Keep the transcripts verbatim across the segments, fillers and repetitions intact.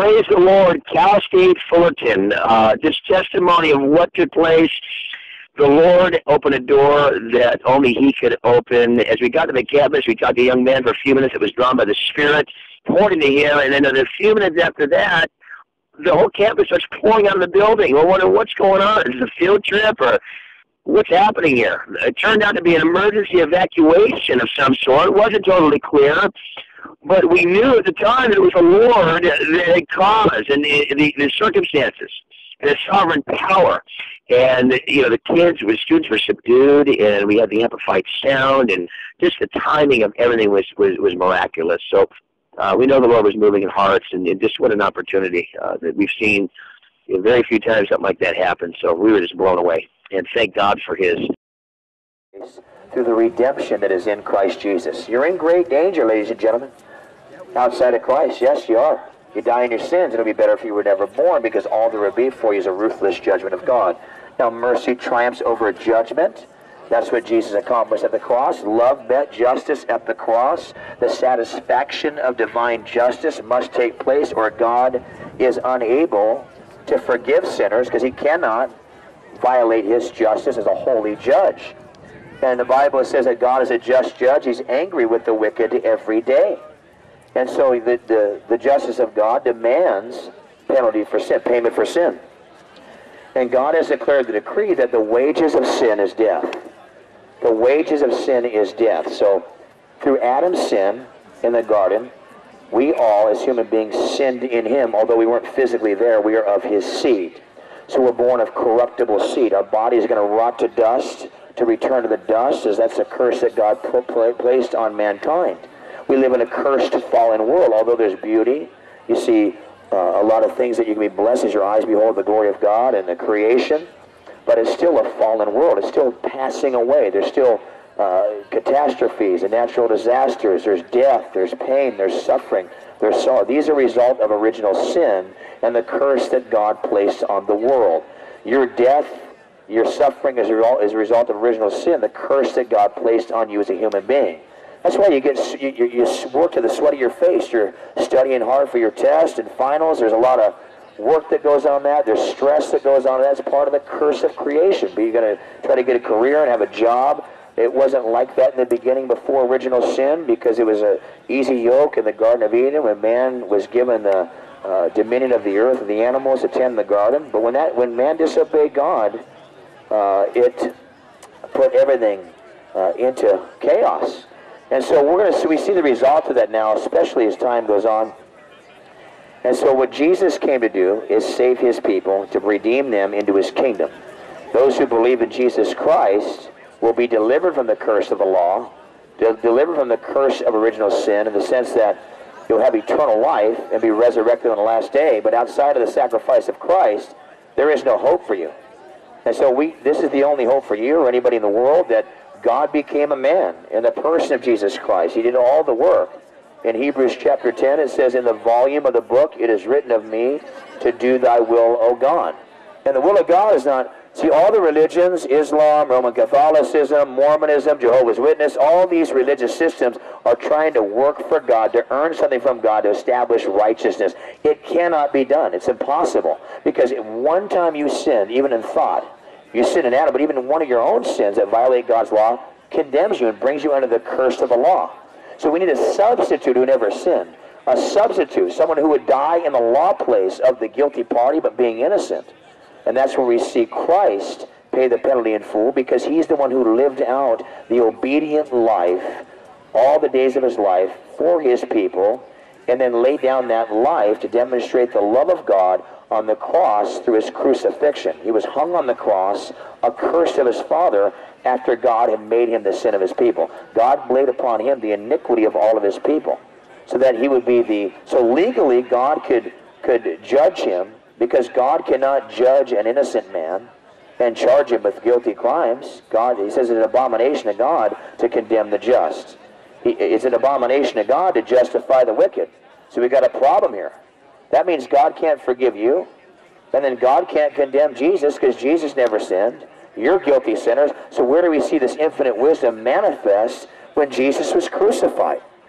praise the Lord, Cal State Fullerton. Uh, just testimony of what took place. The Lord opened a door that only He could open. As we got to the campus, we talked to a young man for a few minutes. It was drawn by the Spirit, poured into him, and then a few minutes after that, the whole campus starts pouring out of the building. We're wondering what's going on. Is it a field trip or what's happening here? It turned out to be an emergency evacuation of some sort. It wasn't totally clear, but we knew at the time that it was the Lord that had caused and the, the, the circumstances and His sovereign power. And, you know, the kids, the students were subdued, and we had the amplified sound, and just the timing of everything was, was, was miraculous. So uh, we know the Lord was moving in hearts, and, and just what an opportunity uh, that we've seen you know, very few times something like that happen. So we were just blown away, and thank God for His. Through the redemption that is in Christ Jesus. You're in great danger, ladies and gentlemen. Outside of Christ, yes, you are. You die in your sins. It'll be better if you were never born, because all there will be for you is a ruthless judgment of God. Now, mercy triumphs over judgment. That's what Jesus accomplished at the cross. Love met justice at the cross. The satisfaction of divine justice must take place, or God is unable to forgive sinners, because He cannot violate His justice as a holy judge. And the Bible says that God is a just judge. He's angry with the wicked every day. And so the, the, the justice of God demands penalty for sin, payment for sin. And God has declared the decree that the wages of sin is death. The wages of sin is death. So through Adam's sin in the garden, we all as human beings sinned in him. Although we weren't physically there, we are of his seed. So we're born of corruptible seed. Our body is going to rot to dust, to return to the dust, as that's a curse that God placed on mankind. We live in a cursed, fallen world. Although there's beauty, you see uh, a lot of things that you can be blessed as your eyes behold the glory of God and the creation, but it's still a fallen world. It's still passing away. There's still uh, catastrophes and natural disasters. There's death, there's pain, there's suffering, there's sorrow. These are a result of original sin and the curse that God placed on the world. Your death, your suffering is a result, is a result of original sin, the curse that God placed on you as a human being. That's why you get you, you, you work to the sweat of your face. You're studying hard for your test and finals. There's a lot of work that goes on that. There's stress that goes on. That's part of the curse of creation. But you're going to try to get a career and have a job. It wasn't like that in the beginning before original sin, because it was an easy yoke in the Garden of Eden when man was given the uh, dominion of the earth and the animals to tend the garden. But when that when man disobeyed God, uh, it put everything uh, into chaos. And so we're going to see, we see the result of that now, especially as time goes on. And so what Jesus came to do is save His people, to redeem them into His kingdom. Those who believe in Jesus Christ will be delivered from the curse of the law, delivered from the curse of original sin, in the sense that you'll have eternal life and be resurrected on the last day. But outside of the sacrifice of Christ, there is no hope for you. And so we, this is the only hope for you or anybody in the world, that God became a man in the person of Jesus Christ. He did all the work. In Hebrews chapter ten, it says, in the volume of the book, it is written of me to do thy will, O God. And the will of God is not, see, all the religions, Islam, Roman Catholicism, Mormonism, Jehovah's Witness, all these religious systems are trying to work for God, to earn something from God, to establish righteousness. It cannot be done. It's impossible. Because one time you sin, even in thought, you sin in Adam, but even one of your own sins that violate God's law condemns you and brings you under the curse of the law. So we need a substitute who never sinned. A substitute, someone who would die in the law place of the guilty party but being innocent. And that's where we see Christ pay the penalty in full, because He's the one who lived out the obedient life all the days of His life for His people, and then laid down that life to demonstrate the love of God on the cross through His crucifixion. He was hung on the cross, accursed of His Father, after God had made Him the sin of His people. God laid upon Him the iniquity of all of His people, so that He would be the, so legally God could, could judge Him, because God cannot judge an innocent man and charge him with guilty crimes. God, He says it's an abomination to God to condemn the just. He, it's an abomination to God to justify the wicked. So we've got a problem here. That means God can't forgive you, and then God can't condemn Jesus, because Jesus never sinned. You're guilty sinners. So where do we see this infinite wisdom manifest when Jesus was crucified?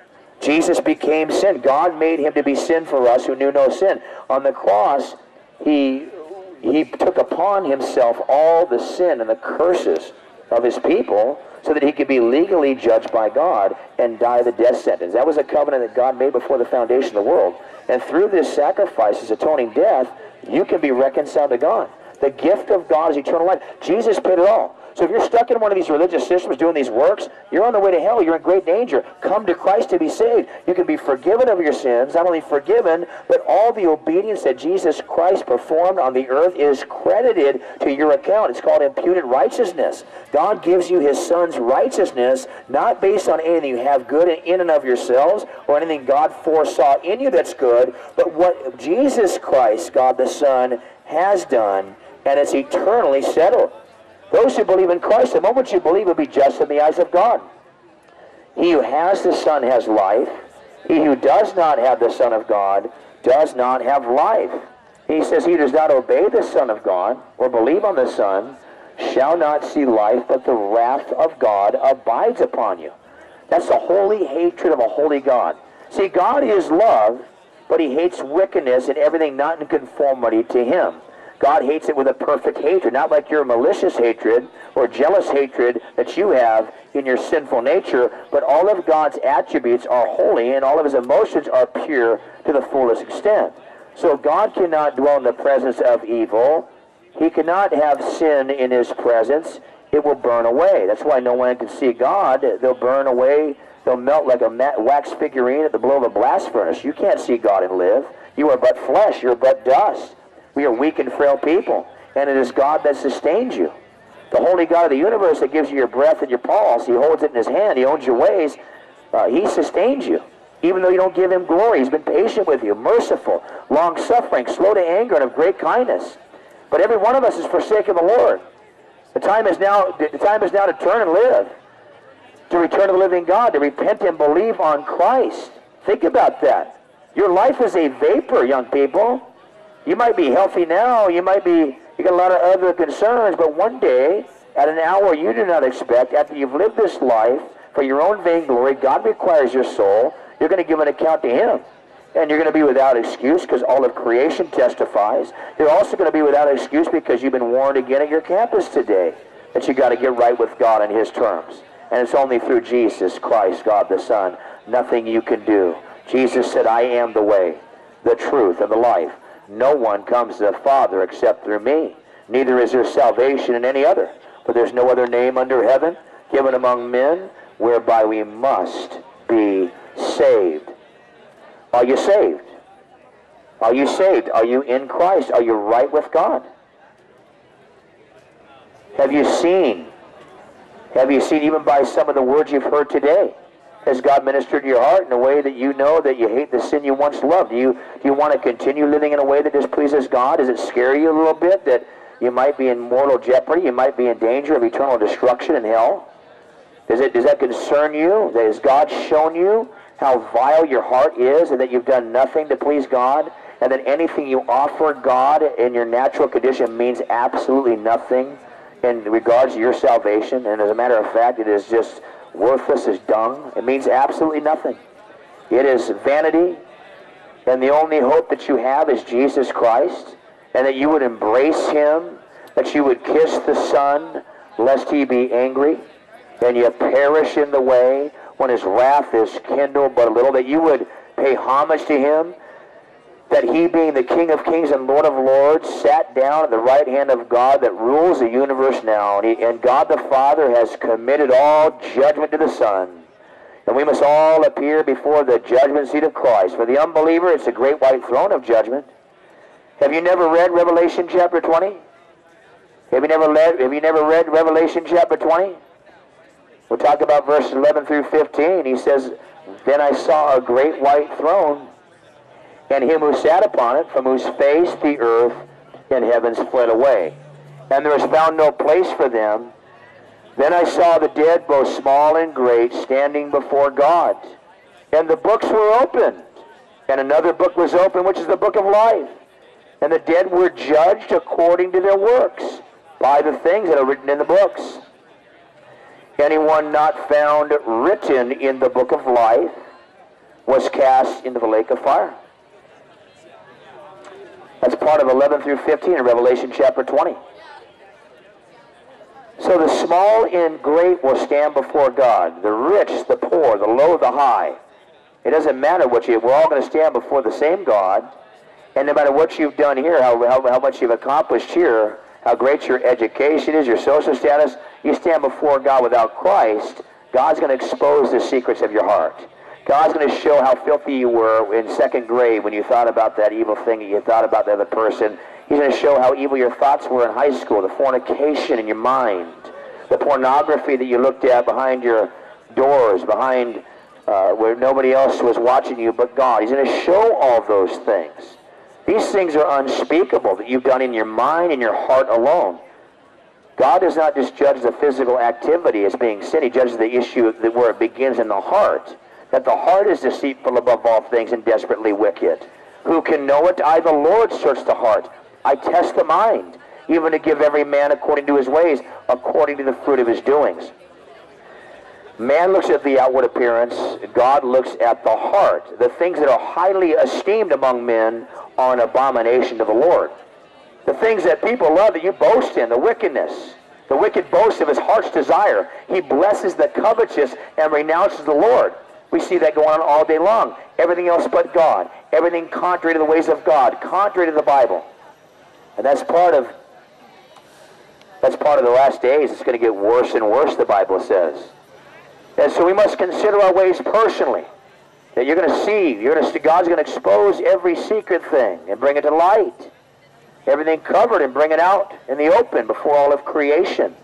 Jesus became sin. God made him to be sin for us who knew no sin. On the cross, he, he took upon himself all the sin and the curses of his people so that he could be legally judged by God and die the death sentence. That was a covenant that God made before the foundation of the world. And through this sacrifice, his atoning death, you can be reconciled to God. The gift of God is eternal life. Jesus paid it all. So if you're stuck in one of these religious systems doing these works, you're on the way to hell. You're in great danger. Come to Christ to be saved. You can be forgiven of your sins, not only forgiven, but all the obedience that Jesus Christ performed on the earth is credited to your account. It's called imputed righteousness. God gives you his Son's righteousness, not based on anything you have good in and of yourselves or anything God foresaw in you that's good, but what Jesus Christ, God the Son, has done, and it's eternally settled. Those who believe in Christ, the moment you believe, will be just in the eyes of God. He who has the Son has life. He who does not have the Son of God does not have life. He says, he who does not obey the Son of God or believe on the Son shall not see life, but the wrath of God abides upon you. That's the holy hatred of a holy God. See, God is love, but he hates wickedness and everything not in conformity to him. God hates it with a perfect hatred, not like your malicious hatred or jealous hatred that you have in your sinful nature, but all of God's attributes are holy and all of his emotions are pure to the fullest extent. So God cannot dwell in the presence of evil. He cannot have sin in his presence. It will burn away. That's why no one can see God. They'll burn away. They'll melt like a wax figurine at the blow of a blast furnace. You can't see God and live. You are but flesh. You're but dust. We are weak and frail people, and it is God that sustains you. The holy God of the universe that gives you your breath and your pulse, he holds it in his hand, he owns your ways, uh, he sustains you. Even though you don't give him glory, he's been patient with you, merciful, long-suffering, slow to anger, and of great kindness. But every one of us has forsaken the Lord. The time is now, the time is now to turn and live, to return to the living God, to repent and believe on Christ. Think about that. Your life is a vapor, young people. You might be healthy now, you might be, you got a lot of other concerns, but one day, at an hour you do not expect, after you've lived this life for your own vainglory, God requires your soul, you're going to give an account to him. And you're going to be without excuse because all of creation testifies. You're also going to be without excuse because you've been warned again at your campus today that you got to get right with God on his terms. And it's only through Jesus Christ, God the Son. Nothing you can do. Jesus said, I am the way, the truth, and the life. No one comes to the Father except through me. Neither is there salvation in any other. For there's no other name under heaven given among men whereby we must be saved. Are you saved? Are you saved? Are you in Christ? Are you right with God? Have you seen? Have you seen even by some of the words you've heard today? Has God ministered to your heart in a way that you know that you hate the sin you once loved? Do you, do you want to continue living in a way that displeases God? Does it scare you a little bit that you might be in mortal jeopardy? You might be in danger of eternal destruction in hell? Does, it, does that concern you? Has God shown you how vile your heart is and that you've done nothing to please God? And that anything you offer God in your natural condition means absolutely nothing in regards to your salvation? And as a matter of fact, it is just worthless as dung. It means absolutely nothing. It is vanity, and the only hope that you have is Jesus Christ, and that you would embrace him, that you would kiss the Son, lest he be angry, and you perish in the way when his wrath is kindled but a little, that you would pay homage to him, that he, being the King of kings and Lord of lords, sat down at the right hand of God that rules the universe now. And, he, and God the Father has committed all judgment to the Son. And we must all appear before the judgment seat of Christ. For the unbeliever, it's a great white throne of judgment. Have you never read Revelation chapter twenty? Have you never read, have you never read Revelation chapter twenty? We'll talk about verses eleven through fifteen. He says, Then I saw a great white throne, and him who sat upon it, from whose face the earth and heavens fled away. And there was found no place for them. Then I saw the dead, both small and great, standing before God. And the books were opened. And another book was opened, which is the book of life. And the dead were judged according to their works, by the things that are written in the books. Anyone not found written in the book of life was cast into the lake of fire. That's part of eleven through fifteen in Revelation chapter twenty. So the small and great will stand before God, the rich, the poor, the low, the high. It doesn't matter what you, we're all going to stand before the same God, and no matter what you've done here, how, how, how much you've accomplished here, how great your education is, your social status, you stand before God without Christ, God's going to expose the secrets of your heart. God's going to show how filthy you were in second grade when you thought about that evil thing that you thought about the other person. He's going to show how evil your thoughts were in high school, the fornication in your mind, the pornography that you looked at behind your doors, behind uh, where nobody else was watching you but God. He's going to show all those things. These things are unspeakable that you've done in your mind and your heart alone. God does not just judge the physical activity as being sin. He judges the issue that where it begins in the heart. That the heart is deceitful above all things and desperately wicked. Who can know it? I, the Lord, search the heart. I test the mind, even to give every man according to his ways, according to the fruit of his doings. Man looks at the outward appearance. God looks at the heart. The things that are highly esteemed among men are an abomination to the Lord. The things that people love that you boast in, the wickedness. The wicked boasts of his heart's desire. He blesses the covetous and renounces the Lord. We see that going on all day long. Everything else but God. Everything contrary to the ways of God. Contrary to the Bible. And that's part of that's part of the last days. It's going to get worse and worse, the Bible says. And so we must consider our ways personally. That you're going to see, you're going to see God's going to expose every secret thing and bring it to light. Everything covered and bring it out in the open before all of creation.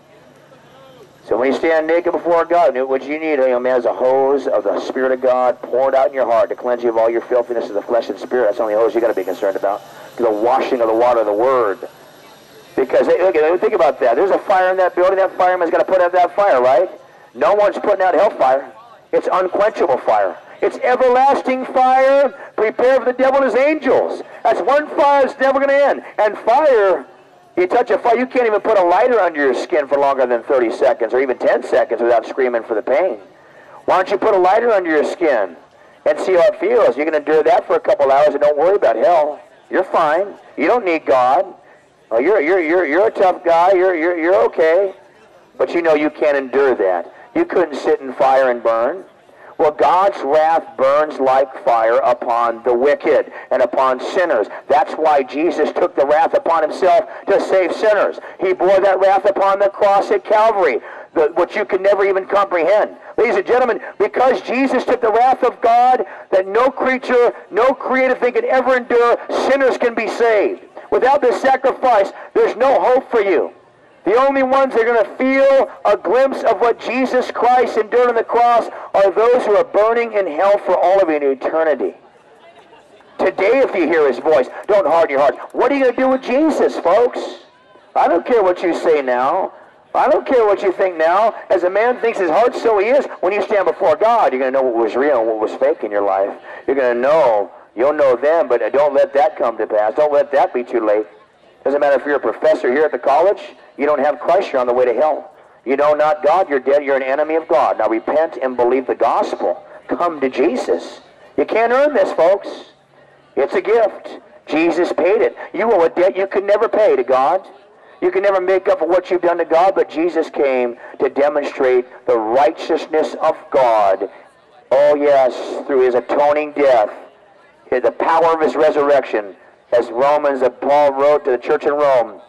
So when you stand naked before God, what you need, you know, man, is a hose of the Spirit of God poured out in your heart to cleanse you of all your filthiness of the flesh and spirit. That's the only hose you got to be concerned about. The washing of the water of the Word. Because, hey, look, think about that. There's a fire in that building. That fireman's got to put out that fire, right? No one's putting out hellfire. It's unquenchable fire. It's everlasting fire prepared for the devil and his angels. That's one fire that's never going to end. And fire... You touch a fire, you can't even put a lighter under your skin for longer than thirty seconds or even ten seconds without screaming for the pain. Why don't you put a lighter under your skin and see how it feels? You can endure that for a couple hours and don't worry about hell. You're fine. You don't need God. Oh, you're, you're, you're, you're a tough guy. You're, you're, you're okay. But you know you can't endure that. You couldn't sit in fire and burn. Well, God's wrath burns like fire upon the wicked and upon sinners. That's why Jesus took the wrath upon himself to save sinners. He bore that wrath upon the cross at Calvary, the, which you can never even comprehend. Ladies and gentlemen, because Jesus took the wrath of God that no creature, no created thing can ever endure, sinners can be saved. Without this sacrifice, there's no hope for you. The only ones that are going to feel a glimpse of what Jesus Christ endured on the cross are those who are burning in hell for all of eternity. Today, if you hear his voice, don't harden your hearts. What are you going to do with Jesus, folks? I don't care what you say now. I don't care what you think now. As a man thinks his heart, so he is. When you stand before God, you're going to know what was real and what was fake in your life. You're going to know. You'll know them, but don't let that come to pass. Don't let that be too late. Doesn't matter if you're a professor here at the college. You don't have Christ, you're on the way to hell. You know not God, you're dead, you're an enemy of God. Now repent and believe the gospel. Come to Jesus. You can't earn this, folks. It's a gift. Jesus paid it. You owe a debt you could never pay to God. You can never make up for what you've done to God, but Jesus came to demonstrate the righteousness of God. Oh yes, through his atoning death, the power of his resurrection, as Romans, that Paul wrote to the church in Rome,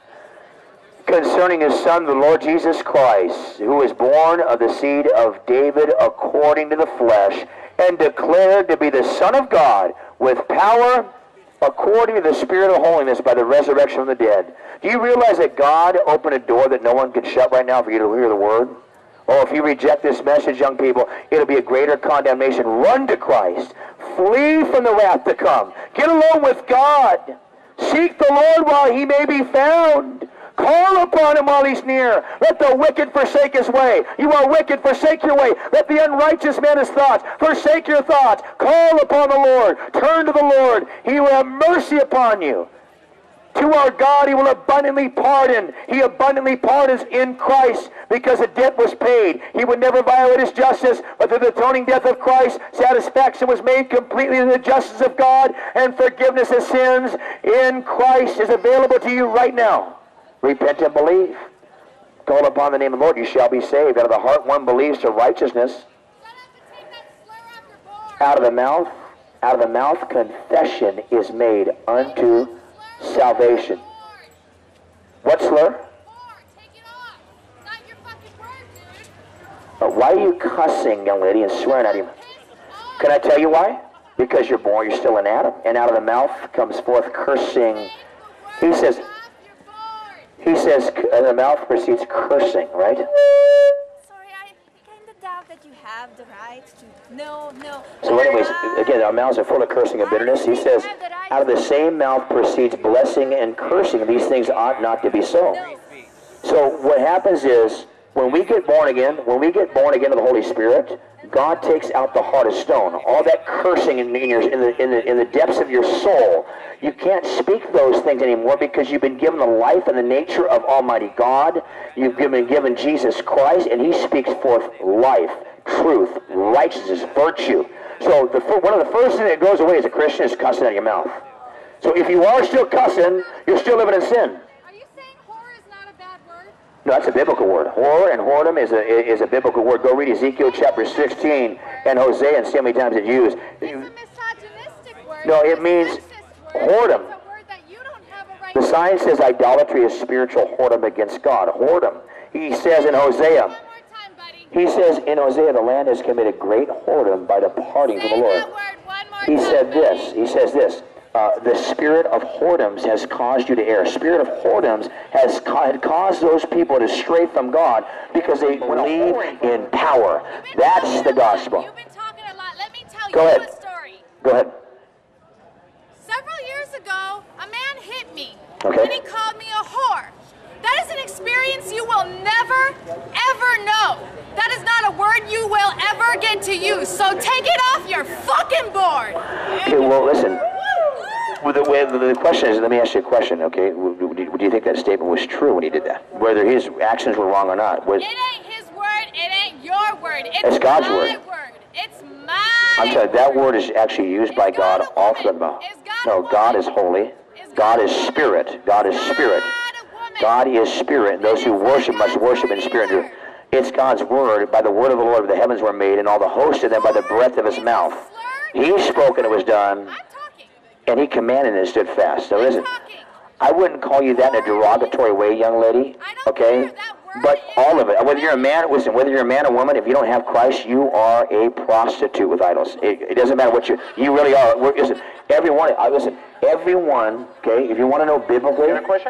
concerning his Son, the Lord Jesus Christ, who was born of the seed of David according to the flesh, and declared to be the Son of God, with power according to the Spirit of holiness by the resurrection from the dead. Do you realize that God opened a door that no one can shut right now for you to hear the Word? Oh, if you reject this message, young people, it'll be a greater condemnation. Run to Christ. Flee from the wrath to come. Get alone with God. Seek the Lord while he may be found. Call upon him while he's near. Let the wicked forsake his way. You are wicked, forsake your way. Let the unrighteous man his thoughts. Forsake your thoughts. Call upon the Lord. Turn to the Lord. He will have mercy upon you. To our God, he will abundantly pardon. He abundantly pardons in Christ because a debt was paid. He would never violate his justice, but through the atoning death of Christ, satisfaction was made completely in the justice of God, and forgiveness of sins in Christ is available to you right now. Repent and believe. Call upon the name of the Lord, you shall be saved. Out of the heart one believes to righteousness. Out of the mouth, out of the mouth confession is made unto salvation. What slur? Uh, why are you cussing, young lady, and swearing at him? Can I tell you why? Because you're born, you're still in Adam, and out of the mouth comes forth cursing. He says, he says, out of the mouth proceeds cursing, right? Sorry, I kind of doubt that you have the right to. No, no. So anyways, again, our mouths are full of cursing and bitterness. He says, out of the same mouth proceeds blessing and cursing. These things ought not to be so. So what happens is, when we get born again, when we get born again of the Holy Spirit, God takes out the heart of stone. All that cursing in, in, your, in, the, in, the, in the depths of your soul, you can't speak those things anymore because you've been given the life and the nature of Almighty God. You've been given Jesus Christ, and he speaks forth life, truth, righteousness, virtue. So the, one of the first things that goes away as a Christian is cussing out of your mouth. So if you are still cussing, you're still living in sin. Are you saying horror is not a bad word? No, that's a biblical word. Horror and whoredom is a is a biblical word. Go read Ezekiel chapter sixteen and Hosea and see how many times it's used. It's a misogynistic word. No, it means whoredom. It's a word that you don't have a right The sign says idolatry is spiritual whoredom against God. Whoredom. He says in Hosea, One more time, buddy. he says in Hosea, the land has committed great whoredom by departing from the Say Lord. that word one more He time, said this. buddy. He says this. Uh, the spirit of whoredoms has caused you to err. Spirit of whoredoms has ca had caused those people to stray from God because they believe in power. That's the gospel. You've been talking a lot. Let me tell Go you ahead. a story. Go ahead. Several years ago, a man hit me. Okay. And he called me a whore. That is an experience you will never, ever know. That is not a word you will ever get to use. So take it off your fucking board. Okay, well, listen. Well, the, well, the question is, let me ask you a question, okay? Do you think that statement was true when he did that? Whether his actions were wrong or not? Was, It ain't his word. It ain't your word. It's It's God's my word. word. It's my I'm sorry, that word is actually used by Is God God a all woman? through the Bible. Is God a No, woman? God is holy. Is God God is a woman? spirit. God is spirit. God a woman. God is spirit, and those who worship must worship in spirit and truth. It's God's word. By the word of the Lord the heavens were made, and all the host of them by the breath of his mouth. He spoke and it was done, I'm talking. and he commanded and it stood fast. So I'm listen, talking. I wouldn't call you that in a derogatory way, young lady, I don't okay? care. That word But is- all of it, whether you're a man, listen, whether you're a man or woman, if you don't have Christ, you are a prostitute with idols. It, it doesn't matter what you, you really are. We're, listen, everyone, I listen, everyone, okay, if you want to know biblically, You have a question?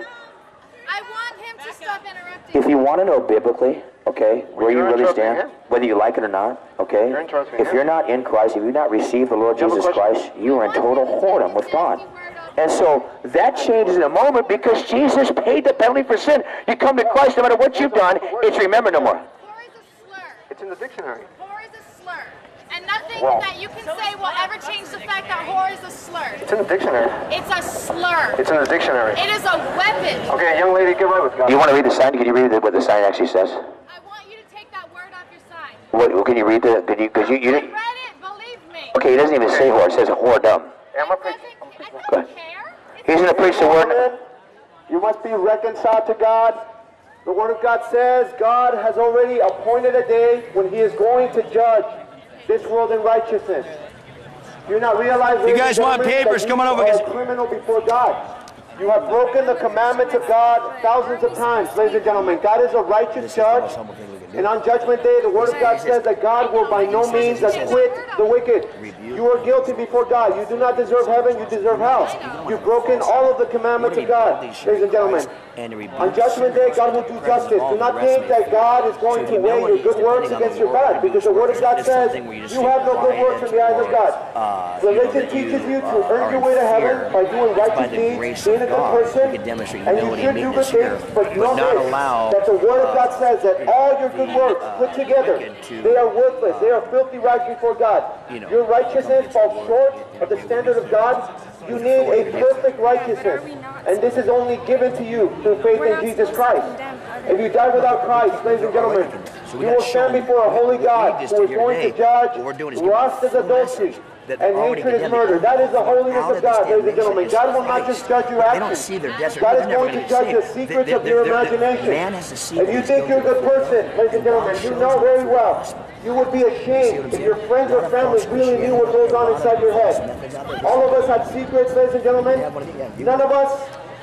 I want him to stop interrupting. if you want to know biblically, okay, where you You're really interrupting stand, him. whether you like it or not, okay, You're interrupting if him. you're not in Christ, if you've not received the Lord You have a Jesus question? Christ, you are in total whoredom with God. And so that changes in a moment because Jesus paid the penalty for sin. You come to Christ, no matter what you've done, it's remembered no more. Whore is a slur. It's in the dictionary. Whore is a slur. And nothing Well- that you can say will ever change the fact that whore is a slur. It's in the dictionary. It's a slur. It's in the dictionary. It is a weapon. Okay, young lady, get right with God. You want to read the sign? Can you read what the sign actually says? I want you to take that word off your sign. What, well, can you read the, can you, because you, you I didn't, read it, believe me. okay, he doesn't even say whore, it says whoredom. Hey, I'm I a preacher. doesn't, I Go don't ahead. care. It's He's going to preach the word. You must be reconciled to God. The Word of God says God has already appointed a day when He is going to judge this world in righteousness. You're not realizing. You guys want papers? Come on over, You are guys. a criminal before God. You have broken the commandments of God thousands of times, ladies and gentlemen. God is a righteous judge. And on Judgment Day, the Word of God says that God will by no means acquit the wicked. You are guilty before God. You do not deserve heaven, you deserve hell. You've broken all of the commandments of God, ladies and gentlemen. On Judgment Day, God will do justice. Do not think that God is going to weigh your good works against your bad, because the Word of God says you have no good works in the eyes of God. Religion teaches you to earn your way to heaven by doing righteous deeds, being a good person, and you should do good things, but know this, that the Word of God says that all your good works put together, they are worthless. They are filthy rags before God. Your righteousness falls short of the standard of God, You need a perfect righteousness. And this is only given to you through faith in Jesus Christ. If you die without Christ, ladies and gentlemen, you will stand before a holy God who is going to judge lust as adultery and hatred is murder. That is the holiness of God, ladies and gentlemen. God will not just judge your actions. God is going to judge the secrets of your imagination. If you think you're a good person, ladies and gentlemen, you know very well. You would be ashamed if your friends or family really knew what goes on inside your head. All of us have secrets, ladies and gentlemen. None of us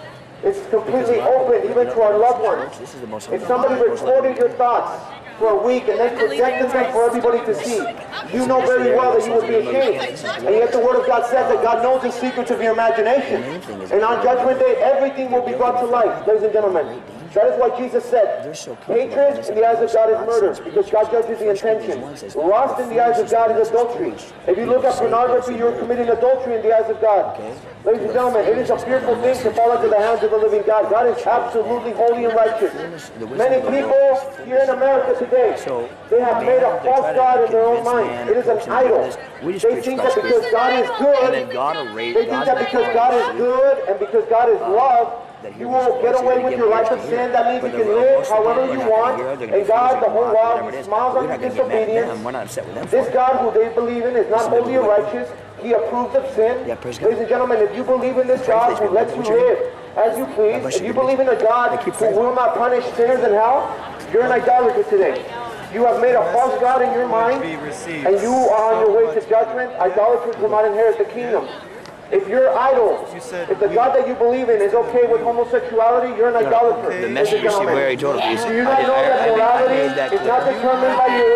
is completely open, even to our loved ones. If somebody recorded your thoughts for a week and then projected them for everybody to see, you know very well that you would be ashamed. And yet the Word of God says that God knows the secrets of your imagination. And on Judgment Day, everything will be brought to light, ladies and gentlemen. That is why Jesus said, hatred in the eyes of God is murder, because God judges the intention. Lust in the eyes of God is adultery. If you look at pornography, you're committing adultery in the eyes of God. Ladies and gentlemen, it is a fearful thing to fall into the hands of the living God. God is absolutely holy and righteous. Many people here in America today, they have made a false God in their own mind. It is an idol. They think that because God is good, they think that because God is good and because God is love, you will get away with your life of sin. That means you can live however you want. And God, the whole while, He smiles on your disobedience. This God who they believe in is not holy or righteous. He approves of sin. Ladies and gentlemen, if you believe in this God who lets you live as you please, if you believe in a God who will not punish sinners in hell, you're an idolater today. You have made a false God in your mind, and you are on your way to judgment. Idolaters will not inherit the kingdom. If your idol, if the God that you believe in is okay with homosexuality, you're an idolater. The message received where he told us. Do you not know that morality is not determined by you?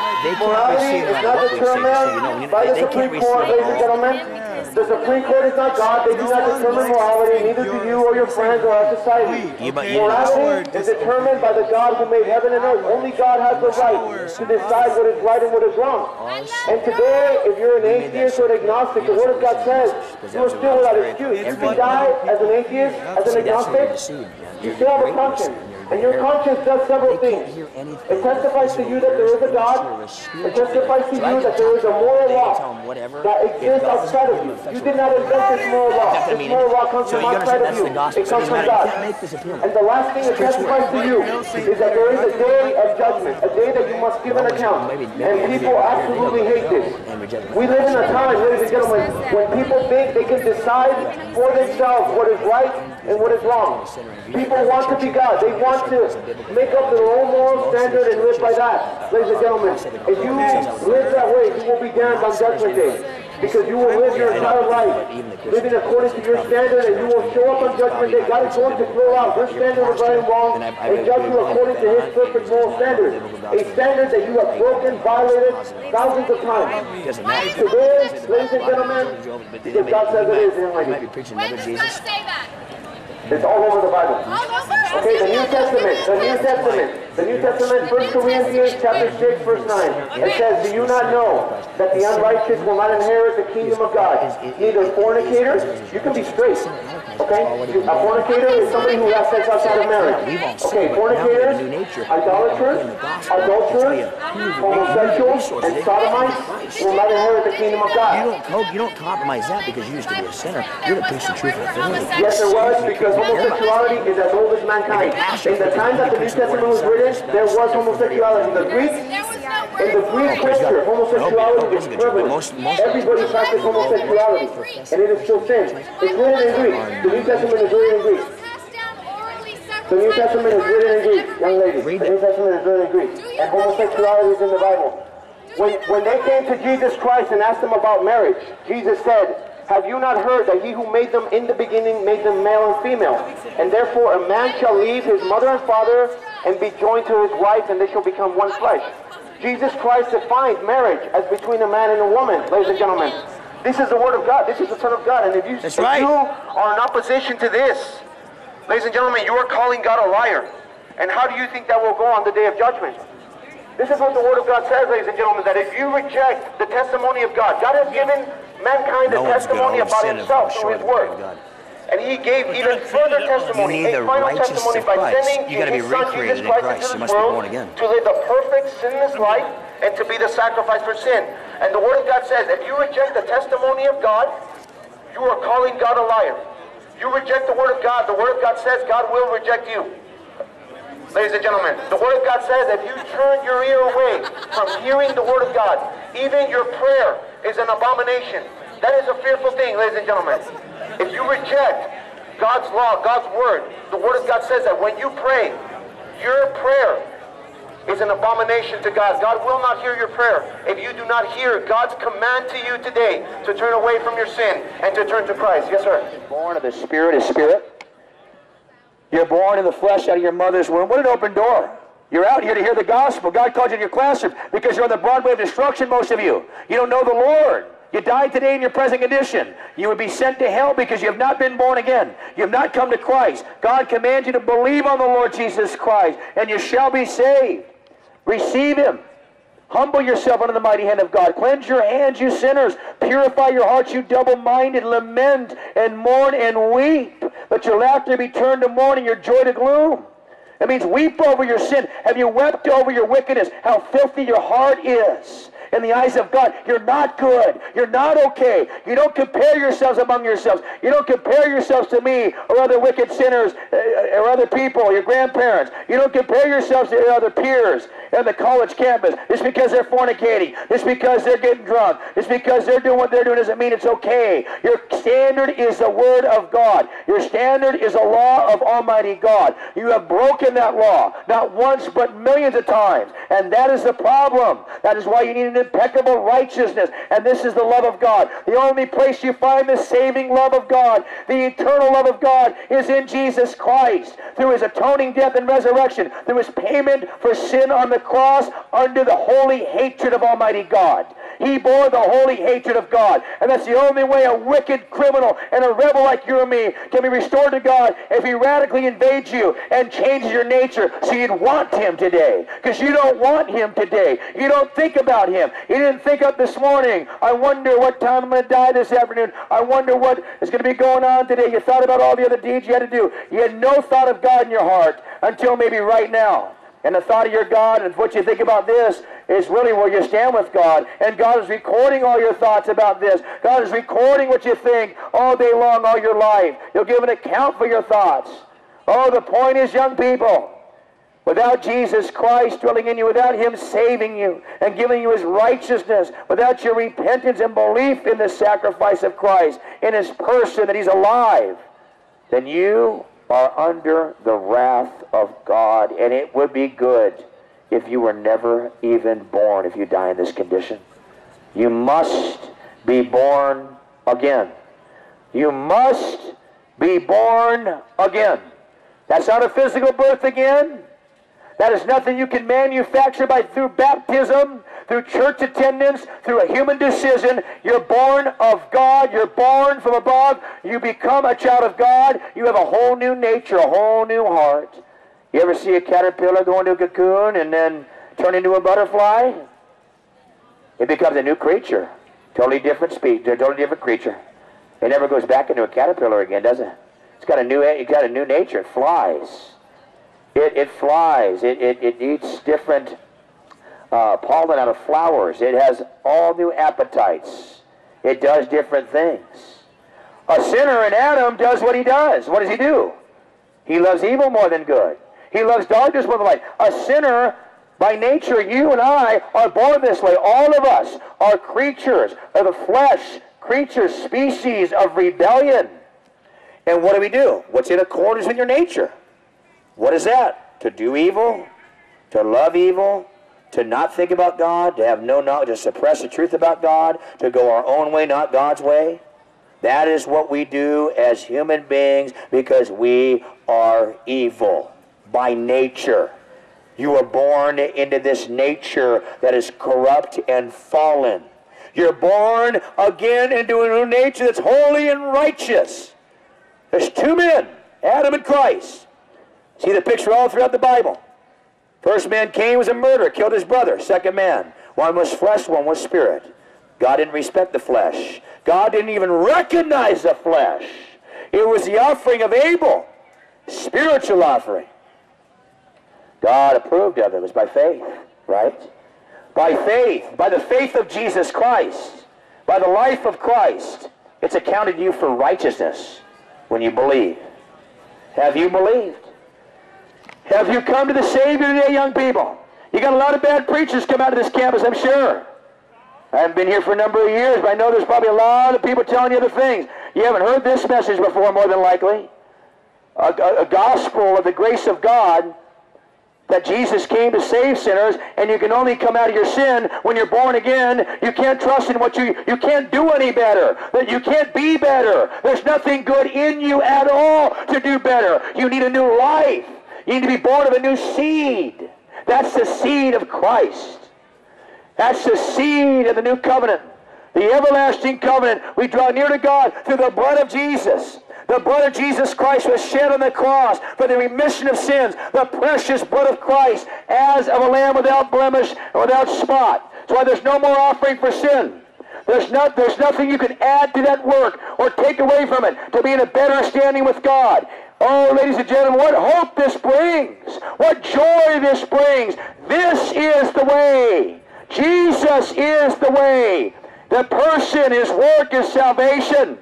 Morality is not determined by the Supreme Court, ladies and gentlemen. The Supreme Court is not God. They do not determine morality, neither do you or your friends or our society. Morality is determined by the God who made heaven and earth. Only God has the right to decide what is right and what is wrong. And today, if you're an atheist or an agnostic, the Word of God says you are still without excuse. You can die as an atheist, as an agnostic. You still have a conscience. And your conscience does several things. It testifies to you that there is a God. It testifies to you that there is a moral law that exists outside of you. You did not invent this moral law. This moral law comes from outside of you. It comes from God. And the last thing it testifies to you is that there is a day of judgment, a day that you must give an account. And people absolutely hate this. We live in a time, ladies and gentlemen, when people think they can decide for themselves what is right and what is wrong. People want to be God. They want to make up their own moral standard and live by that. Ladies and gentlemen, if you live that way, you will be damned on Judgment Day. Because you will live your entire life living according to your standard, and you will show up on Judgment Day. God is going to throw out your standard of right and wrong and judge you according to His perfect moral standard. A standard that you have broken, violated thousands of times. Today, ladies and gentlemen, because God says it is, When does God say that? it's all over the Bible. Okay, the New Testament, the New Testament, the New Testament, First Corinthians chapter six, verse nine. It says, do you not know that the unrighteous will not inherit the kingdom of God? Neither fornicators, you can be straight. Okay? A fornicator is somebody who has sex outside of marriage. Okay, fornicators, idolaters, adulterers, homosexuals, and sodomites will not inherit the kingdom of God. You don't, you don't compromise that because you used to be a sinner. You're the preaching truth and authority. Yes, there was, because homosexuality is as old as mankind. In the time that the New Testament was written, there was homosexuality. The Greek, in the Greek culture, homosexuality was prevalent. Everybody practiced homosexuality, and it is still sin. It's written in Greek. The New Testament is written in Greek. The New Testament is written in Greek, young lady. The New Testament is written in Greek, and homosexuality is in the Bible. When when they came to Jesus Christ and asked him about marriage, Jesus said, have you not heard that he who made them in the beginning made them male and female? And therefore a man shall leave his mother and father and be joined to his wife, and they shall become one flesh. Jesus Christ defined marriage as between a man and a woman, ladies and gentlemen. This is the Word of God. This is the Son of God. And if you, if right. you are in opposition to this, ladies and gentlemen, you are calling God a liar. And how do you think that will go on the day of judgment? This is what the Word of God says, ladies and gentlemen, that if you reject the testimony of God, God has given mankind a testimony about Himself through His Word. And He gave even further testimony, a final testimony by sending His Son Jesus Christ into this world to live a perfect, sinless life and to be the sacrifice for sin. And the Word of God says, if you reject the testimony of God, you are calling God a liar. You reject the Word of God. The Word of God says God will reject you. Ladies and gentlemen, the Word of God says if you turn your ear away from hearing the Word of God, even your prayer is an abomination. That is a fearful thing, ladies and gentlemen. If you reject God's law, God's Word, the Word of God says that when you pray, your prayer is an abomination to God. God will not hear your prayer if you do not hear God's command to you today to turn away from your sin and to turn to Christ. Yes, sir. Born of the Spirit is Spirit. You're born in the flesh out of your mother's womb. What an open door. You're out here to hear the gospel. God called you to your classroom because you're on the broad way of destruction, most of you. You don't know the Lord. You died today in your present condition. You would be sent to hell because you have not been born again. You have not come to Christ. God commands you to believe on the Lord Jesus Christ, and you shall be saved. Receive Him. Humble yourself under the mighty hand of God. Cleanse your hands, you sinners. Purify your hearts, you double-minded. Lament and mourn and weep. Let your laughter be turned to mourning, your joy to gloom. It means weep over your sin. Have you wept over your wickedness? How filthy your heart is. In the eyes of God, you're not good. You're not okay. You don't compare yourselves among yourselves. You don't compare yourselves to me or other wicked sinners or other people, your grandparents. You don't compare yourselves to other peers on the college campus. Just because they're fornicating, just because they're getting drunk, just because they're doing what they're doing doesn't mean it's okay. Your standard is the Word of God. Your standard is the law of Almighty God. You have broken that law, not once but millions of times. And that is the problem. That is why you need an impeccable righteousness, and this is the love of God. The only place you find the saving love of God, the eternal love of God, is in Jesus Christ, through His atoning death and resurrection, through His payment for sin on the cross, under the holy hatred of Almighty God. He bore the holy hatred of God, and that's the only way a wicked criminal and a rebel like you and me can be restored to God, if He radically invades you and changes your nature so you'd want Him today, because you don't want Him today. You don't think about Him. You didn't think up this morning, I wonder what time I'm going to die this afternoon. I wonder what is going to be going on today. You thought about all the other deeds you had to do. You had no thought of God in your heart until maybe right now. And the thought of your God and what you think about this is really where you stand with God. And God is recording all your thoughts about this. God is recording what you think all day long, all your life. He'll give an account for your thoughts. Oh, the point is, young people, without Jesus Christ dwelling in you, without Him saving you and giving you His righteousness, without your repentance and belief in the sacrifice of Christ, in His person, that He's alive, then you are under the wrath of God. And it would be good if you were never even born if you die in this condition. You must be born again. You must be born again. That's not a physical birth again. That is nothing you can manufacture by through baptism, through church attendance, through a human decision. You're born of God. You're born from above. You become a child of God. You have a whole new nature, a whole new heart. You ever see a caterpillar go into a cocoon and then turn into a butterfly? It becomes a new creature. Totally different species, a totally different creature. It never goes back into a caterpillar again, does it? It's got a new, it's got a new nature. It flies. It, it flies. It, it, it eats different uh, pollen out of flowers. It has all new appetites. It does different things. A sinner in Adam does what he does. What does he do? He loves evil more than good. He loves darkness more than light. A sinner, by nature, you and I are born this way. All of us are creatures of the flesh, creatures, species of rebellion. And what do we do? What's in accordance with your nature? What is that? To do evil, to love evil, to not think about God, to have no knowledge, to suppress the truth about God, to go our own way, not God's way. That is what we do as human beings because we are evil by nature. You are born into this nature that is corrupt and fallen. You're born again into a new nature that's holy and righteous. There's two men, Adam and Christ. See the picture all throughout the Bible. First man, Cain, was a murderer, killed his brother. Second man, one was flesh, one was spirit. God didn't respect the flesh. God didn't even recognize the flesh. It was the offering of Abel, spiritual offering. God approved of it. It was by faith, right? By faith, by the faith of Jesus Christ, by the life of Christ It's accounted to you for righteousness when you believe. Have you believed? Have you come to the Savior today, young people? You got a lot of bad preachers come out of this campus, I'm sure. I haven't been here for a number of years, but I know there's probably a lot of people telling you other things. You haven't heard this message before, more than likely. A, a, a gospel of the grace of God, that Jesus came to save sinners, and you can only come out of your sin when you're born again. You can't trust in what you, you can't do any better. That you can't be better. There's nothing good in you at all to do better. You need a new life. You need to be born of a new seed. That's the seed of Christ. That's the seed of the new covenant. The everlasting covenant. We draw near to God through the blood of Jesus. The blood of Jesus Christ was shed on the cross for the remission of sins. The precious blood of Christ as of a lamb without blemish and without spot. That's why there's no more offering for sin. There's, not, there's nothing you can add to that work or take away from it to be in a better standing with God. Oh, ladies and gentlemen, what hope this brings. What joy this brings. This is the way. Jesus is the way. The person, his work is salvation.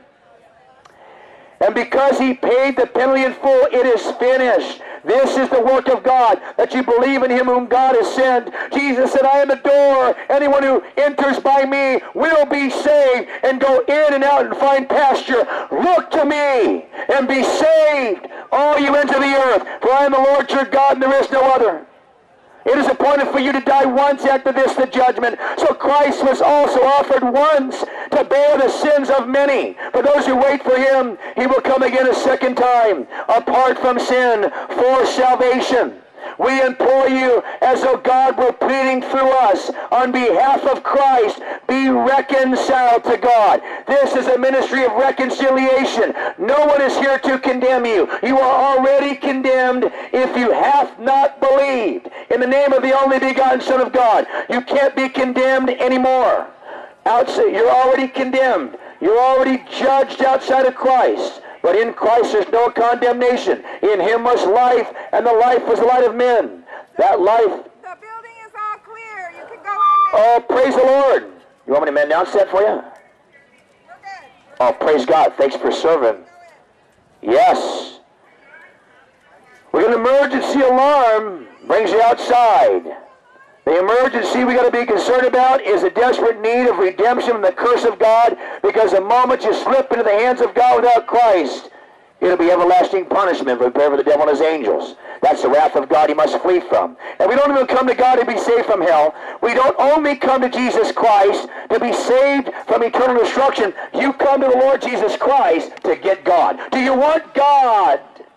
And because he paid the penalty in full, it is finished. This is the work of God, that you believe in him whom God has sent. Jesus said, I am the door. Anyone who enters by me will be saved and go in and out and find pasture. Look to me and be saved, all you ends of the earth. For I am the Lord your God, and there is no other. It is appointed for you to die once, after this the judgment. So Christ was also offered once to bear the sins of many. For those who wait for him, he will come again a second time, apart from sin, for salvation. We implore you, as though God were pleading through us, on behalf of Christ, be reconciled to God. This is a ministry of reconciliation. No one is here to condemn you. You are already condemned if you have not believed in the name of the only begotten Son of God. You can't be condemned anymore. Outside, you're already condemned. You're already judged outside of Christ. But in Christ there's no condemnation. In him was life, and the life was the light of men. That life... The building is all clear. You can go in there. Oh, praise the Lord. You want me to announce that for you? Okay. Oh, praise God. Thanks for serving. Yes. With an emergency alarm brings you outside. The emergency we got to be concerned about is a desperate need of redemption from the curse of God, because the moment you slip into the hands of God without Christ, it'll be everlasting punishment prepared for the devil and his angels. That's the wrath of God he must flee from. And we don't even come to God to be saved from hell. We don't only come to Jesus Christ to be saved from eternal destruction. You come to the Lord Jesus Christ to get God. Do you want God?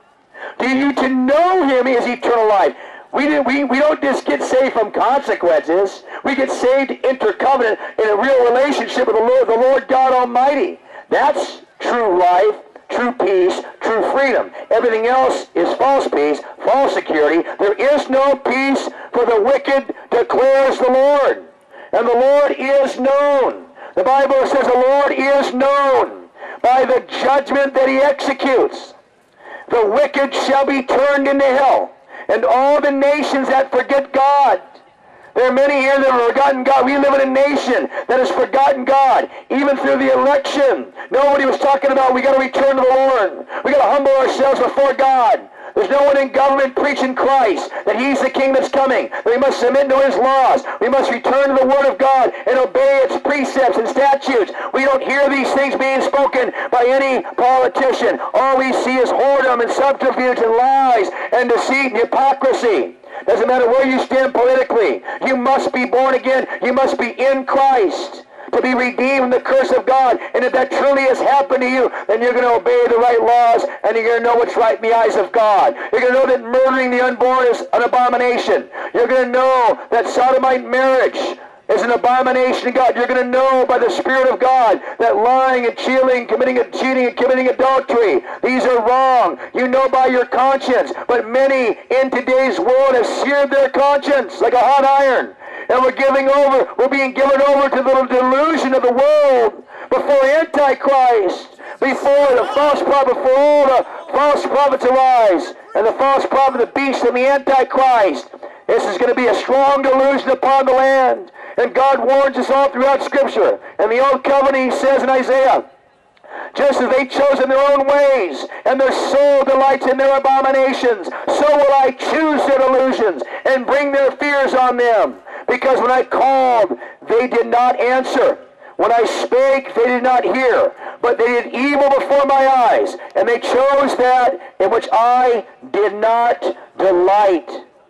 Do you to know him is eternal life? We, we, we don't just get saved from consequences. We get saved intercovenant in a real relationship with the Lord, the Lord God Almighty. That's true life, true peace, true freedom. Everything else is false peace, false security. There is no peace, for the wicked, declares the Lord. And the Lord is known. The Bible says the Lord is known by the judgment that he executes. The wicked shall be turned into hell, and all the nations that forget God. There are many here that have forgotten God. We live in a nation that has forgotten God, even through the election. Nobody was talking about we got to return to the Lord. We got to humble ourselves before God. There's no one in government preaching Christ, that he's the king that's coming, that we must submit to his laws. We must return to the word of God and obey its precepts and statutes. We don't hear these things being spoken by any politician. All we see is whoredom and subterfuge and lies and deceit and hypocrisy. Doesn't matter where you stand politically. You must be born again. You must be in Christ to be redeemed from the curse of God. And if that truly has happened to you, then you're going to obey the right laws, and you're going to know what's right in the eyes of God. You're going to know that murdering the unborn is an abomination. You're going to know that sodomite marriage is an abomination to God. You're going to know by the Spirit of God that lying and cheating, committing and cheating and committing adultery, these are wrong. You know by your conscience. But many in today's world have seared their conscience like a hot iron. And we're giving over, we're being given over to the delusion of the world before Antichrist, before the false prophet, before all the false prophets arise, and the false prophet, the beast, and the Antichrist. This is going to be a strong delusion upon the land. And God warns us all throughout Scripture. In the Old Covenant, he says in Isaiah, Just as they chose in their own ways, and their soul delights in their abominations, so will I choose their delusions and bring their fears on them. Because when I called, they did not answer. When I spake, they did not hear, but they did evil before my eyes, and they chose that in which I did not delight.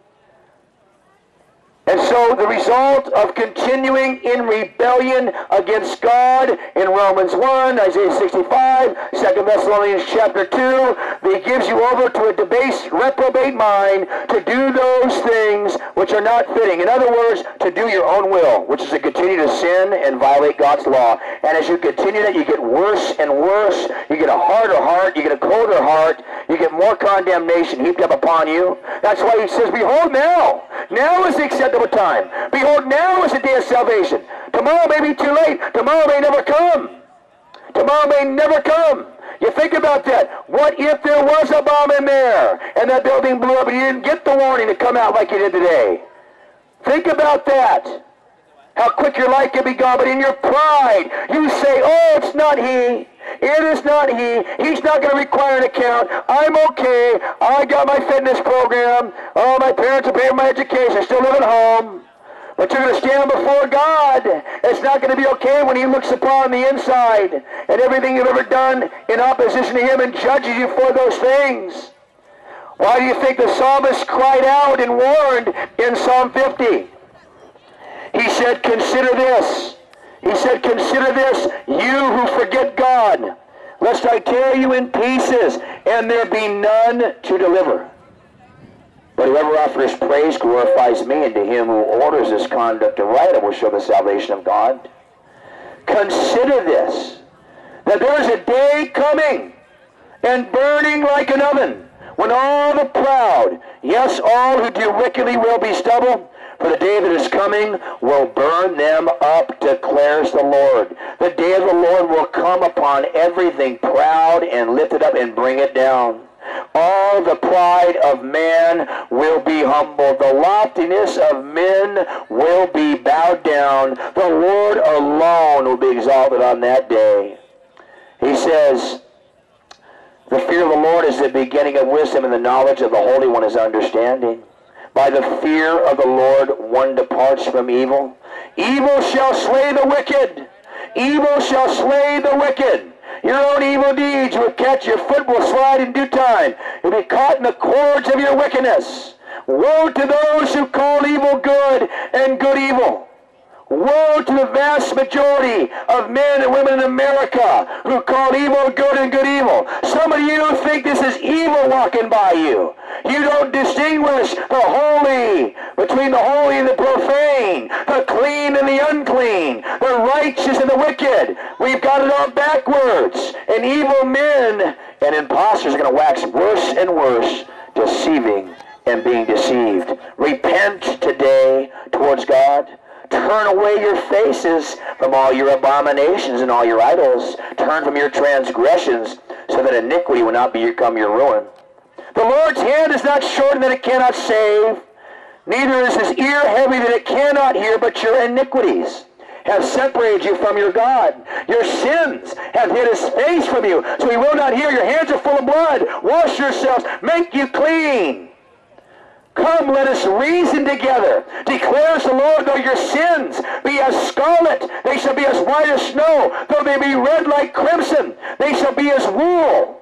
And so the result of continuing in rebellion against God in Romans one, Isaiah sixty-five, Second Thessalonians chapter two, that gives you over to a debased, reprobate mind to do those things which are not fitting. In other words, to do your own will, which is to continue to sin and violate God's law. And as you continue that, you get worse and worse. You get a harder heart. You get a colder heart. You get more condemnation heaped up upon you. That's why he says, behold now. Now is the acceptable time. Behold, now is the day of salvation. Tomorrow may be too late. Tomorrow may never come. Tomorrow may never come. You think about that. What if there was a bomb in there and that building blew up and you didn't get the warning to come out like you did today? Think about that. How quick your life can be gone. But in your pride, you say, oh, it's not he. It is not he. He's not going to require an account. I'm okay. I got my fitness program. Oh, my parents are paying for my education. I still live at home. But you're going to stand before God. It's not going to be okay when he looks upon the inside and everything you've ever done in opposition to him and judges you for those things. Why do you think the psalmist cried out and warned in Psalm fifty? He said, consider this. He said, consider this, you who forget God, lest I tear you in pieces, and there be none to deliver. But whoever offers praise glorifies me, and to him who orders his conduct aright, I will show the salvation of God. Consider this, that there is a day coming, and burning like an oven, when all the proud, yes, all who do wickedly will be stubble. For the day that is coming will burn them up, declares the Lord. The day of the Lord will come upon everything proud and lift it up and bring it down. All the pride of man will be humbled. The loftiness of men will be bowed down. The Lord alone will be exalted on that day. He says, the fear of the Lord is the beginning of wisdom, and the knowledge of the Holy One is understanding. By the fear of the Lord one departs from evil. Evil shall slay the wicked. Evil shall slay the wicked. Your own evil deeds will catch, your foot will slide in due time. You'll be caught in the cords of your wickedness. Woe to those who call evil good and good evil. Woe to the vast majority of men and women in America who call evil good and good evil. Some of you think this is evil walking by you. You don't distinguish the holy between the holy and the profane, the clean and the unclean, the righteous and the wicked. We've got it all backwards. And evil men and imposters are going to wax worse and worse, deceiving and being deceived. Repent today towards God. Turn away your faces from all your abominations and all your idols. Turn from your transgressions, so that iniquity will not become your ruin. The Lord's hand is not shortened that it cannot save, neither is his ear heavy that it cannot hear, but your iniquities have separated you from your God. Your sins have hid his face from you, so he will not hear. Your hands are full of blood. Wash yourselves, make you clean. Come, let us reason together. Declares the Lord, though your sins be as scarlet, they shall be as white as snow. Though they be red like crimson, they shall be as wool.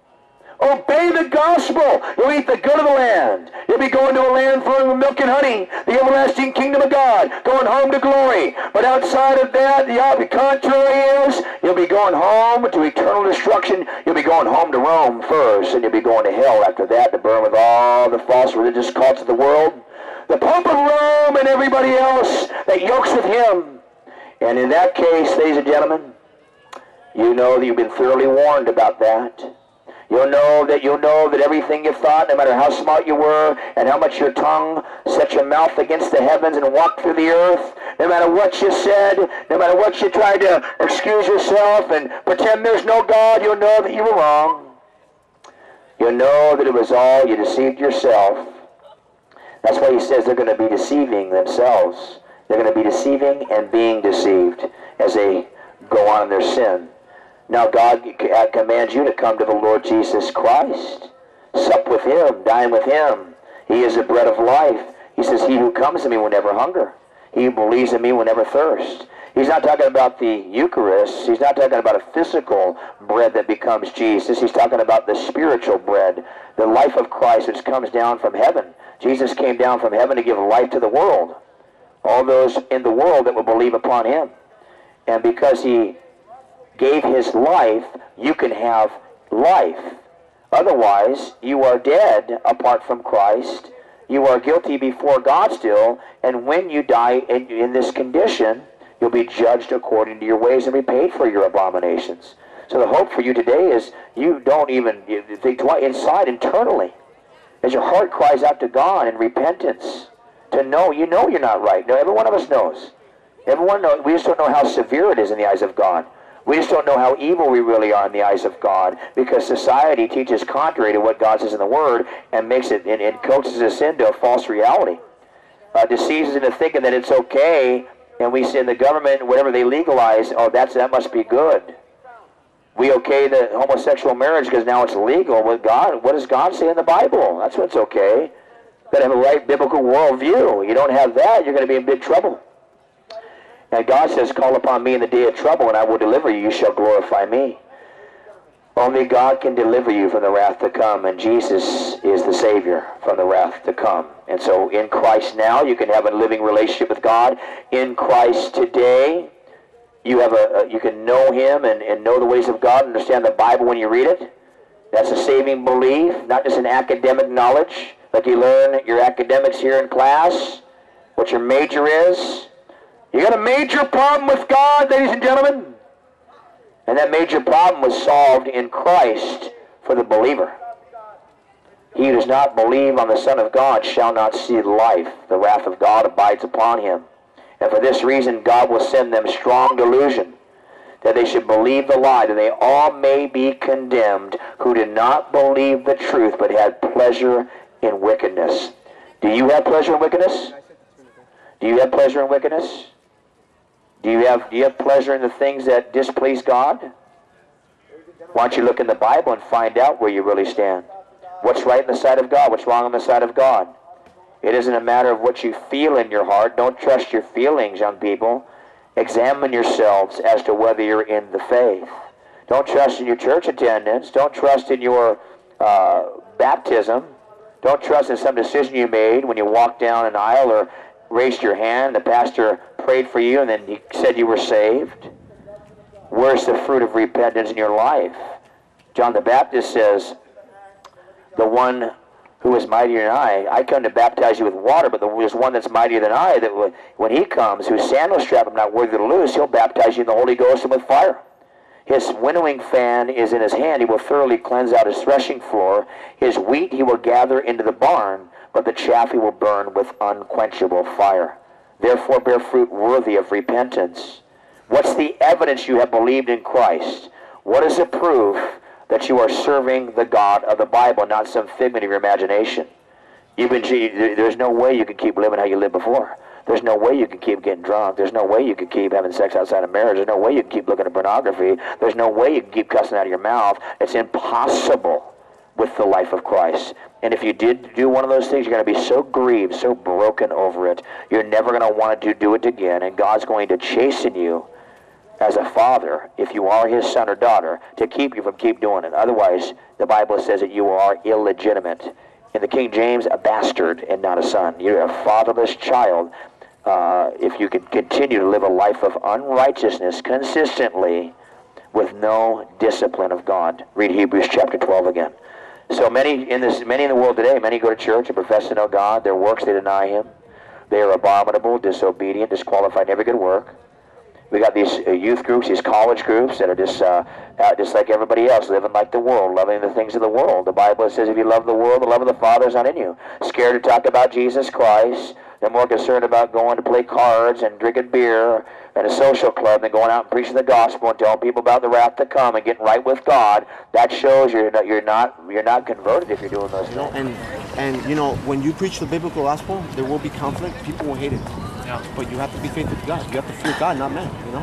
Obey the gospel. You'll eat the good of the land. You'll be going to a land flowing with milk and honey, the everlasting kingdom of God, going home to glory. But outside of that, the contrary is, you'll be going home to eternal destruction. You'll be going home to Rome first, and you'll be going to hell after that to burn with all the false religious cults of the world. The Pope of Rome and everybody else that yokes with him. And in that case, ladies and gentlemen, you know that you've been thoroughly warned about that. You'll know that you'll know that everything you thought, no matter how smart you were, and how much your tongue set your mouth against the heavens and walked through the earth, no matter what you said, no matter what you tried to excuse yourself and pretend there's no God, you'll know that you were wrong. You'll know that it was all, you deceived yourself. That's why he says they're going to be deceiving themselves. They're going to be deceiving and being deceived as they go on in their sin. Now God commands you to come to the Lord Jesus Christ. Sup with him, dine with him. He is the bread of life. He says, he who comes to me will never hunger. He who believes in me will never thirst. He's not talking about the Eucharist. He's not talking about a physical bread that becomes Jesus. He's talking about the spiritual bread, the life of Christ which comes down from heaven. Jesus came down from heaven to give life to the world, all those in the world that will believe upon him. And because he gave his life, you can have life. Otherwise, you are dead apart from Christ. You are guilty before God still, and when you die in, in this condition, you'll be judged according to your ways and be paid for your abominations. So the hope for you today is you don't even you think twice inside, internally, as your heart cries out to God in repentance, to know, you know you're not right. No, every one of us knows. Everyone knows. We just don't know how severe it is in the eyes of God. We just don't know how evil we really are in the eyes of God, because society teaches contrary to what God says in the Word and makes it and, and coaxes us into a false reality. Uh, deceives us into thinking that it's okay, and we see in the government, whatever they legalize, oh, that's that must be good. We okay the homosexual marriage because now it's legal. With God, what does God say in the Bible? That's what's okay. You've got to have a right biblical worldview. You don't have that, you're going to be in big trouble. And God says, call upon me in the day of trouble, and I will deliver you. You shall glorify me. Only God can deliver you from the wrath to come, and Jesus is the Savior from the wrath to come. And so in Christ now, you can have a living relationship with God. In Christ today, you have a, you can know him and, and know the ways of God, understand the Bible when you read it. That's a saving belief, not just an academic knowledge, like you learn your academics here in class, what your major is. You got a major problem with God, ladies and gentlemen? And that major problem was solved in Christ for the believer. He who does not believe on the Son of God shall not see life. The wrath of God abides upon him. And for this reason God will send them strong delusion, that they should believe the lie, that they all may be condemned, who did not believe the truth, but had pleasure in wickedness. Do you have pleasure in wickedness? Do you have pleasure in wickedness? Do you have, do you have pleasure in the things that displease God? Why don't you look in the Bible and find out where you really stand? What's right in the sight of God? What's wrong on the side of God? It isn't a matter of what you feel in your heart. Don't trust your feelings, young people. Examine yourselves as to whether you're in the faith. Don't trust in your church attendance. Don't trust in your uh, baptism. Don't trust in some decision you made when you walked down an aisle or raised your hand. The pastor prayed for you and then he said you were saved. Where's the fruit of repentance in your life? John the Baptist says, the one who is mightier than I, I come to baptize you with water, but there's one that's mightier than I, that when he comes, whose sandal strap I'm not worthy to loose, he'll baptize you in the Holy Ghost and with fire. His winnowing fan is in his hand. He will thoroughly cleanse out his threshing floor. His wheat he will gather into the barn, but the chaff he will burn with unquenchable fire. Therefore bear fruit worthy of repentance. What's the evidence you have believed in Christ? What is the proof that you are serving the God of the Bible, not some figment of your imagination? You've been, there's no way you can keep living how you lived before. There's no way you can keep getting drunk. There's no way you can keep having sex outside of marriage. There's no way you can keep looking at pornography. There's no way you can keep cussing out of your mouth. It's impossible with the life of Christ. And if you did do one of those things, you're going to be so grieved, so broken over it, you're never going to want to do it again. And God's going to chasten you as a father, if you are his son or daughter, to keep you from keep doing it. Otherwise, the Bible says that you are illegitimate. In the King James, a bastard and not a son. You're a fatherless child. Uh, if you can continue to live a life of unrighteousness consistently with no discipline of God. Read Hebrews chapter twelve again. So many in this, many in the world today, many go to church and profess to know God. Their works they deny him. They are abominable, disobedient, disqualified in every good work. We got these uh, youth groups, these college groups that are just uh, uh, just like everybody else, living like the world, loving the things of the world. The Bible says if you love the world, the love of the Father is not in you. Scared to talk about Jesus Christ. They're more concerned about going to play cards and drinking beer at a social club than going out and preaching the gospel and telling people about the wrath to come and getting right with God. That shows you're not, you're not you're not converted if you're doing those you know, things. And and you know, when you preach the biblical gospel, there will be conflict. People will hate it. Yeah. But you have to be faithful to God. You have to fear God, not man. You know.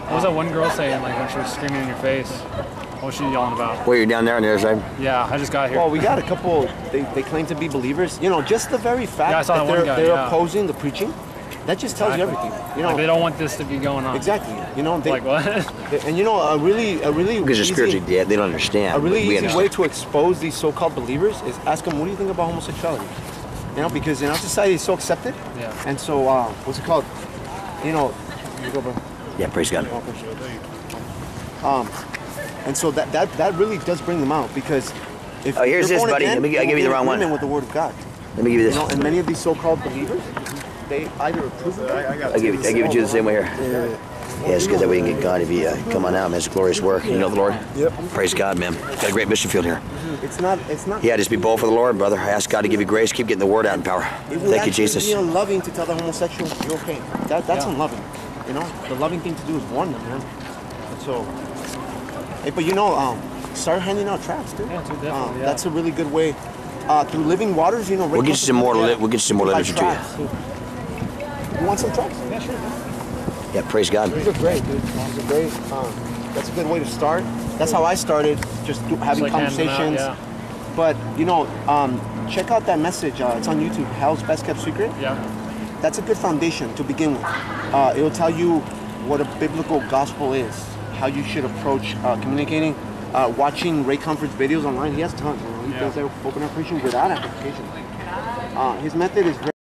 What was that one girl saying, like, when she was screaming in your face? What was she yelling about? Well, you're down there on the other side? Yeah, I just got here. Well, we got a couple, they, they claim to be believers. You know, just the very fact Yeah, I saw that that one they're, guy, they're yeah. opposing the preaching, that just tells Exactly. you everything. You know, Like, they don't want this to be going on. exactly. You know, they, Like, what? and you know, a really, a really Because they're easy- spiritually dead. They don't understand. A really We easy understand. way to expose these so-called believers is ask them, what do you think about homosexuality? You know, because in our society it's so accepted. Yeah. And so, uh, what's it called? You know, you go, bro. Yeah, praise God. Um, and so that, that that really does bring them out, because if Oh, here's you're this, born buddy. again, Let me- I you give you the will be in wrong one. agreement with the Word of God. Let me give you this. You know, and many of these so-called believers, they either approve of it. I'll give, it, I'll give it to you the same way here. Yes, because that way you can get God if you uh, come on out, man. It's glorious work. You know the Lord? Yep. Praise God, man. Got a great mission field here. It's not. It's not. Yeah, just be bold for the Lord, brother. I ask God to give you grace. Keep getting the word out in power. It would Thank you, actually Jesus. be unloving to tell the homosexual you're okay. That that's Yeah. unloving. You know, the loving thing to do is warn them, man. And so, hey, but you know, um, start handing out tracts, dude. Yeah, dude, definitely, Um, yeah. That's a really good way. Uh, through Living Waters, you know. We'll get you some more. Li- we'll get you some more Buy literature to you. tracts, too. You want some tracts? Yeah, sure. Yeah, praise God. These are great, dude. These are great. Um, that's a good way to start. That's how I started, just do, having like handing them out, conversations. yeah. But you know, um, check out that message. Uh, it's on YouTube. Hell's Best Kept Secret. Yeah. That's a good foundation to begin with. Uh, it will tell you what a biblical gospel is, how you should approach uh, communicating, uh, watching Ray Comfort's videos online. He has tons. You know, he Yeah. does that open up preaching without amplification. Uh, his method is very